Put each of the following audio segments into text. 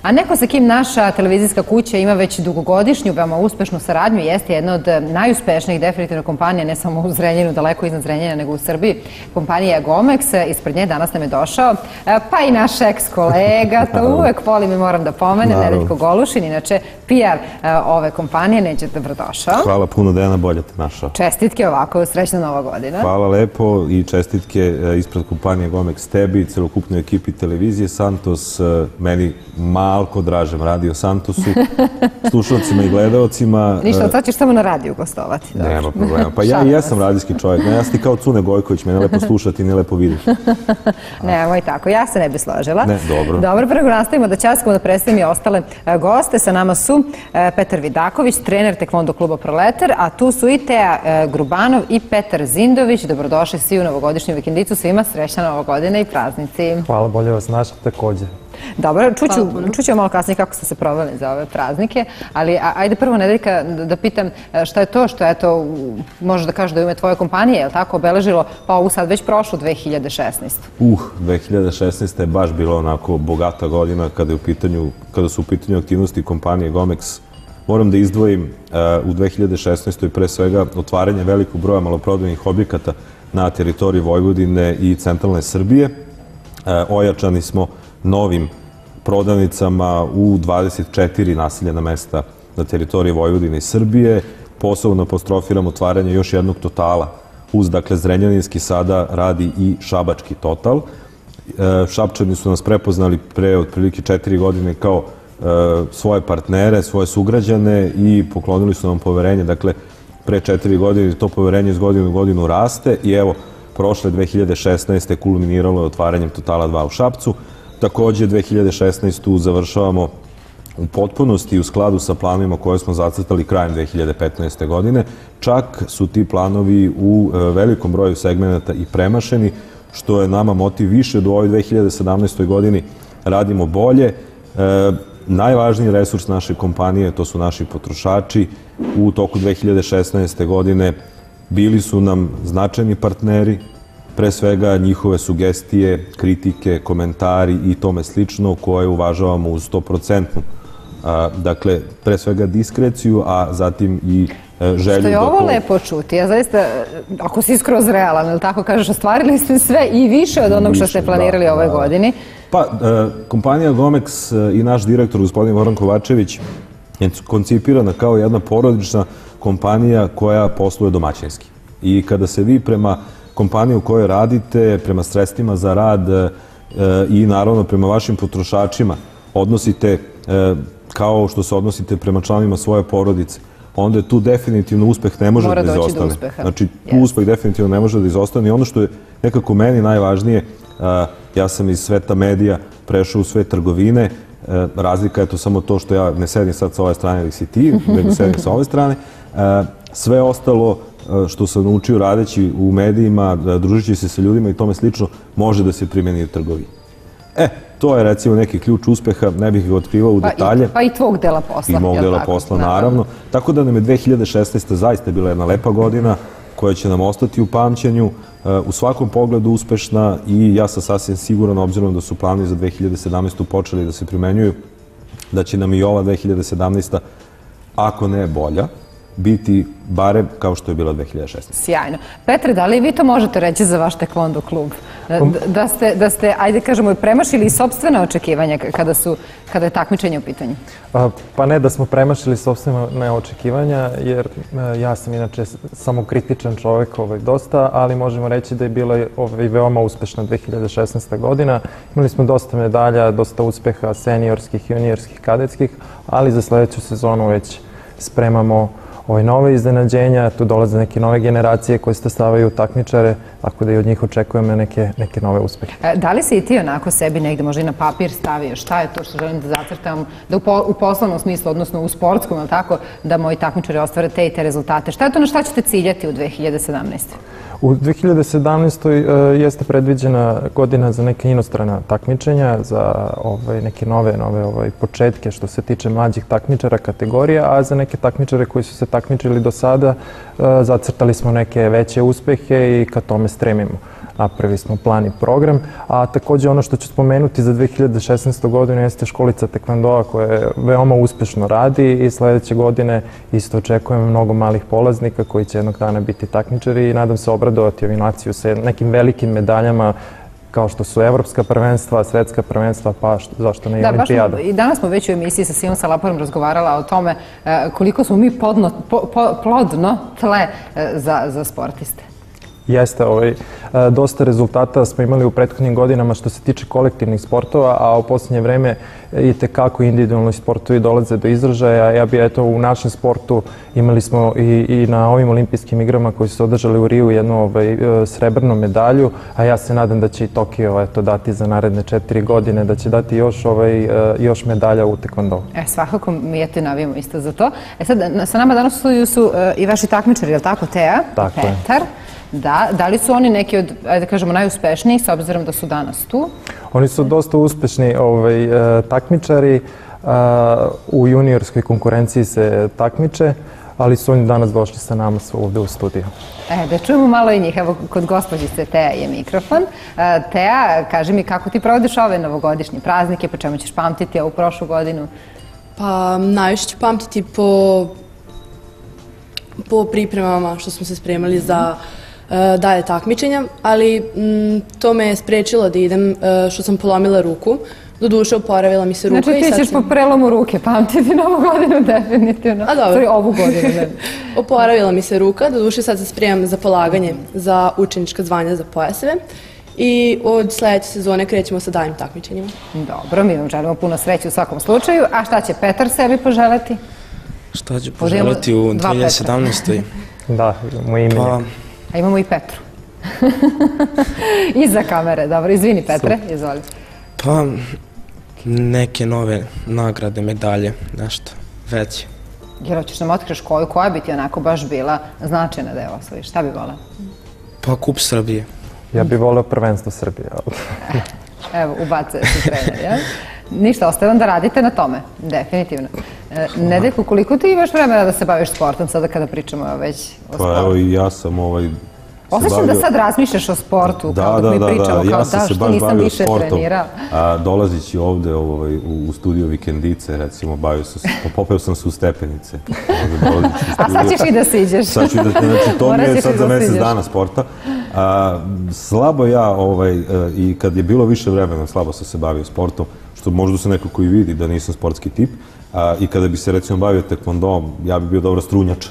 A neko sa kim naša televizijska kuća ima već dugogodišnju, veoma uspešnu saradnju, jeste jedna od najuspešnijih definitivno kompanija, ne samo u Zrenjaninu, daleko iznad Zrenjanina, nego u Srbiji. Kompanija Gomex, ispred nje danas nam je došao, pa i naš ex-kolega, to uvek volim i moram da pomenem, Nedeljko Golušin, inače PR ove kompanije. Neđe, dobrodošao. Hvala puno, Dejana, bolje te našao. Čestitke ovako, srećna nova godina. Hvala lepo i čestitke ispred kompanije Gomex tebi, celokupnoj ekipi televizije Santos, meni malko dražem Radio Santosu, slušalcima i gledalcima. Ništa, sad ćeš samo na radiju gostovati. Nema problema. Pa ja i jesam radijski čovjek. Ja sam ti kao Cune Gojković, mene lepo slušati, ne lepo vidjeti. Nemoj tako, ja se ne bi složila. Ne, dobro. Dobro, prvo nastavimo da ćaskamo da predstavim i ostale goste. Sa nama su Petar Vidaković, trener Tekvondo kluba Proletar, a tu su i Teja Grubanov i Petar Zindović. Dobrodošli svi u novogodišnju vikendicu. Svima srećna nova godina i praznici. Hvala, bolje vas našli također. Dobro, čućemo malo kasnije kako ste se proveli za ove praznike, ali ajde prvo, Nedeljka, da pitam šta je to što, eto, možeš da kažeš da je u ime tvoje kompanije, je li tako, obeležilo pa ovu sad već prošlu 2016. 2016. je baš bila onako bogata godina kada su u pitanju aktivnosti kompanije Gomex. Moram da izdvojim u 2016. pre svega otvaranje velikog broja maloprodajnih objekata na teritoriji Vojvodine i centralne Srbije. Ojačani smo novim prodavnicama u 24 naseljena mesta na teritoriji Vojvodine i Srbije. Posebno apostrofiram otvaranje još jednog Totala. Uz, dakle, Zrenjaninski sada radi i Šabački Total. Šapčani su nas prepoznali pre otprilike 4 godine kao svoje partnere, svoje sugrađane i poklonili su nam poverenje. Dakle, pre 4 godine to poverenje iz godine u godinu raste i evo, prošle 2016. kulminiralo je otvaranjem Totala 2 u Šapcu. Također, 2016. završavamo u potpunosti u skladu sa planovima koje smo zacrtali krajem 2015. godine. Čak su ti planovi u velikom broju segmenata i premašeni, što je nama motiv više da u ovoj 2017. godini radimo bolje. Najvažniji resurs naše kompanije, to su naši potrošači. U toku 2016. godine bili su nam značajni partneri, pre svega njihove sugestije, kritike, komentari i tome slično koje uvažavamo uz 100%. Dakle, pre svega diskreciju, a zatim i želju da... Što je ovo lepo čuti. Ja zaista, ako si skroz realan, ili tako kažeš, ostvarili ste sve i više od onog što ste planirali ove godini. Pa, kompanija Gomex i naš direktor, gospodin Goran Kovačević, je koncipirana kao jedna porodična kompanija koja posluje domaćinski. I kada se vi prema kompaniji u kojoj radite, prema sredstvima za rad i naravno prema vašim potrošačima odnosite kao što se odnosite prema članovima svoje porodice, onda je tu definitivno uspeh ne može da izostane. Znači, tu uspeh definitivno ne može da izostane i ono što je nekako meni najvažnije, ja sam iz sveta medija prešao u svet trgovine, razlika je to samo to što ja ne sedim sad sa ove strane ili si ti, nego sedim sa ove strane. Sve ostalo što sam naučio radeći u medijima, družići se sa ljudima i tome slično, može da se primeni u trgovini. To je recimo neki ključ uspeha, ne bih ga otkrivao u detalje. Pa i tvog dela posla. I mog dela posla, naravno. Tako da nam je 2016. zaista bila jedna lepa godina koja će nam ostati u pamćenju, u svakom pogledu uspešna i ja sam sasvim siguran, obzirom da su planovi za 2017. počeli da se primenjuju, da će nam i ova 2017. ako ne bolja, biti barem kao što je bila 2016. Sjajno. Petre, da li vi to možete reći za vaš Tekvondo klub? Da ste, ajde kažemo, premašili i sopstvena očekivanja kada je takmičenje u pitanju? Pa ne da smo premašili sopstvena očekivanja, jer ja sam inače samokritičan čovjek dosta, ali možemo reći da je bila veoma uspešna 2016. godina. Imali smo dosta medalja, dosta uspeha seniorskih, juniorskih, kadetskih, ali za sljedeću sezonu već spremamo nove iznenađenja, tu dolaze neke nove generacije koje se stavaju takmičare, tako da i od njih očekujemo neke nove uspehe. Da li si i ti onako sebi negde možda i na papir stavio šta je to što želim da zacrtam, da u poslovnom smislu, odnosno u sportskom, ali tako, da moji takmičari ostvare te i te rezultate? Šta je to na šta ćete ciljati u 2017? U 2017. jeste predviđena godina za neke inostrana takmičenja, za neke nove početke što se tiče mlađih takmičara kategorija, a za neke takmičare koji su se takmičili do sada. Zacrtali smo neke veće uspehe i ka tome stremimo. Napravili smo plan i program, a takođe ono što ću spomenuti za 2016. godinu jeste školica tekvandoa koja veoma uspešno radi i sledeće godine isto očekujemo mnogo malih polaznika koji će jednog dana biti takmičari i nadam se obradovati ovu naciju sa nekim velikim medaljama kao što su evropska prvenstva, svetska prvenstva, pa zašto ne i olimpijada. I danas smo već u emisiji sa Simom Salaporom razgovarala o tome koliko smo mi plodno tle za sportiste. Jeste, dosta rezultata smo imali u prethodnim godinama što se tiče kolektivnih sportova, a u posljednje vreme i tekako individualni sportovi dolaze do izražaja. Ja bi u našem sportu imali smo i na ovim olimpijskim igrama koji su se održali u Riju jednu srebrnu medalju, a ja se nadam da će i Tokio dati za naredne 4 godine, da će dati još medalja u tekvondou. Svakako mi navijamo isto za to. Sad, sa nama danas u studiju su i vaši takmičari, je li tako, Teja? Tako je. Petar. Da li su oni neki od, da kažemo, najuspešnijih, s obzirom da su danas tu? Oni su dosta uspešni takmičari, u juniorskoj konkurenciji se takmiče, ali su oni danas došli sa nama ovde u studiju. Da čujemo malo i njih. Evo, kod gospođice Teja je mikrofon. Teja, kaži mi kako ti provodiš ove novogodišnje praznike, po čemu ćeš pamtiti ovu prošlu godinu? Pa, najviše ću pamtiti po pripremama što smo se spremali za dalje takmičenja, ali to me je sprečilo da idem što sam polomila ruku. Doduše, oporavila mi se ruka. Znači ti ćeš po prelomu ruke pamtiti novu godinu definitivno. A dobro. Ovu godinu. Oporavila mi se ruka, doduše sad se spremam za polaganje za učenička zvanja za pojaseve i od sledeće sezone krećemo sa daljim takmičenjima. Dobro, mi vam želimo puno sreće u svakom slučaju. A šta će Petar sebi poželeti? Šta ću poželeti u 2017. Da, moje ime. A imamo i Petru. Iza kamere, dobro. Izvini, Petre, izvoli. Pa, neke nove nagrade, medalje, nešto veće. Jer hoćeš nam otkriš koja bi ti onako baš bila značajna da je osvojiš? Šta bi volao? Pa, Kup Srbije. Ja bih voleo prvenstvo Srbije. Evo, ubacuje se trener, jel? Ništa, ostaje vam da radite na tome, definitivno. Nedeljko, koliko ti imaš vremena da se baviš sportom sada kada pričamo već o sportu? Pa evo i ja sam Osjećam da sad razmišljaš o sportu, kao dok mi pričamo, kao da, što nisam više trenirao. Dolazići ovde u studio Vikendice, recimo, popeo sam se u stepenice. A sad ćeš i da siđeš. Sad ću i da, znači to mi je sad za mesec dana sporta. Slabo ja, i kad je bilo više vremena, slabo sam se bavio sportom, što možda se neko koji vidi da nisam sportski tip. I kada bi se recimo bavio tekvondom, ja bi bio dobro strunjač.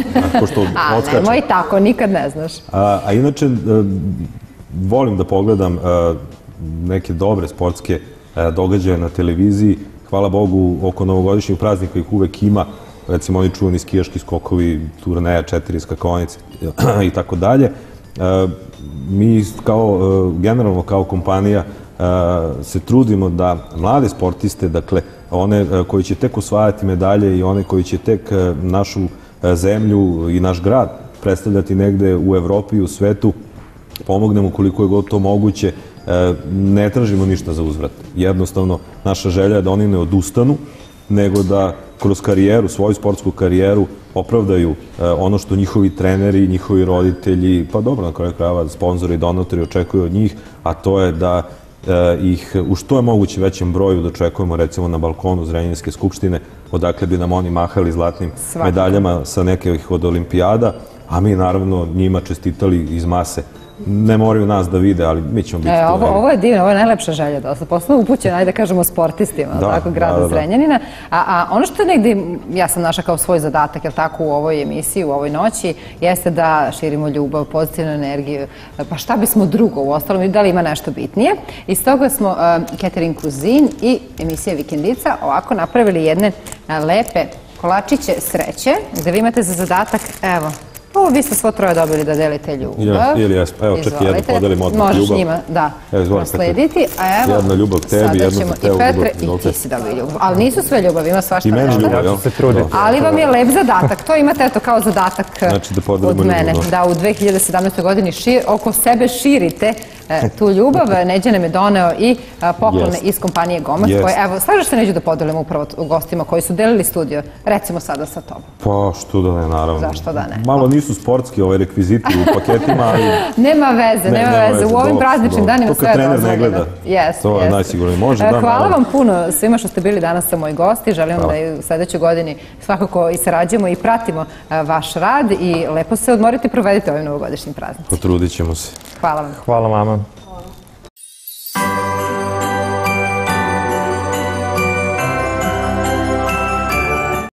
Nemoj tako, nikad ne znaš. A inače, volim da pogledam neke dobre sportske događaje na televiziji. Hvala Bogu, oko novogodišnjih praznika ih uvek ima. Recimo, oni čuvani skijaški skokovi, turneja, 4 skakonice i tako dalje. Mi generalno kao kompanija se trudimo da mlade sportiste, dakle, one koji će tek osvajati medalje i one koji će tek našu zemlju i naš grad predstavljati negde u Evropi i u svetu, pomognemo koliko je god to moguće. Ne tražimo ništa za uzvrat. Jednostavno, naša želja je da oni ne odustanu, nego da kroz karijeru, svoju sportsku karijeru, opravdaju ono što njihovi treneri, njihovi roditelji, pa dobro, na kraju krajeva, sponzori i donatori očekuju od njih, a to je da ih u što je moguće većem broju dočekujemo recimo na balkonu Zrenjaninske skupštine, odakle bi nam oni mahali zlatnim medaljama sa nekih od olimpijada, a mi naravno njima čestitali iz mase. Ne moraju nas da vide, ali mi ćemo biti tu. Ovo je divno, ovo je najlepša želja da se posle upućen, ajde da kažemo sportistima, tako, grada Zrenjanina. A ono što je negdje, ja sam našla kao svoj zadatak, jel tako, u ovoj emisiji, u ovoj noći, jeste da širimo ljubav, pozitivnu energiju, pa šta bismo drugo u ostalom i da li ima nešto bitnije. Iz toga smo Catering Cuisine i emisija Vikendica ovako napravili jedne lepe kolačiće sreće, gde vi imate za zadatak, evo, Ovo, vi ste svo troje dobili da delite ljubav. Ili jesmo. Evo, čak i jednu podelim odmah ljubav. Možeš njima, da, proslediti. A evo, jedna ljubav tebi, jedna za tebi. I Petre, i ti si dobio ljubav. Ali nisu sve ljubav, ima svašta. I meni ljubav, jel? Ali vam je lep zadatak. To imate, eto, kao zadatak od mene. Da, u 2017. godini oko sebe širite tu ljubav. Neđe nam je doneo i poklone iz kompanije Gomex, koje, evo, slažeš se Neđu da podelimo upravo gostima koji su delili studio, recimo sada sa tobom? Pa, što da ne, naravno. Zašto da ne? Malo nisu sportski rekviziti u paketima, ali... Nema veze. U ovim prazničnim danima sve je dozvoljeno. To kad trener ne gleda, to je najsigurnije. Može, da, hvala vam puno svima što ste bili danas sa moji gosti. Želim da i u sledećoj godini svakako i sarađujemo i pratimo vaš rad i lepo se odmorite i provedite ovim novogodišnjim praznicima. Potrudit ćemo se. Hvala vam. Hvala vama.